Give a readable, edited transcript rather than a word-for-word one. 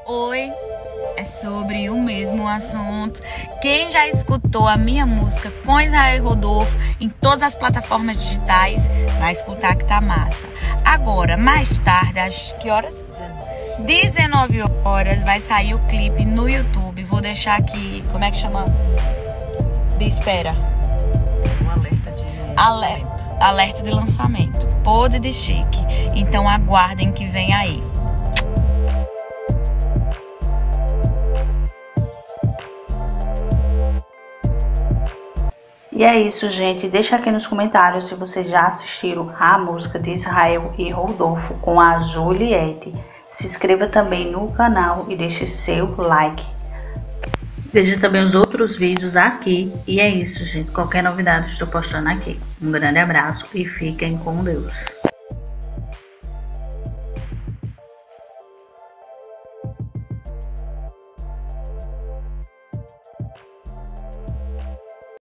Oi, é sobre o mesmo assunto. Quem já escutou a minha música com Israel e Rodolfo em todas as plataformas digitais, vai escutar que tá massa. Agora, mais tarde, às que horas? 19 horas, vai sair o clipe no YouTube. Vou deixar aqui, como é que chama? De espera. Um alerta de Alerta de lançamento. Podre de chique. Então aguardem que vem aí. E é isso, gente. Deixa aqui nos comentários se vocês já assistiram a música de Israel e Rodolfo com a Juliette. Se inscreva também no canal e deixe seu like. Veja também os outros vídeos aqui. E é isso, gente. Qualquer novidade estou postando aqui. Um grande abraço e fiquem com Deus.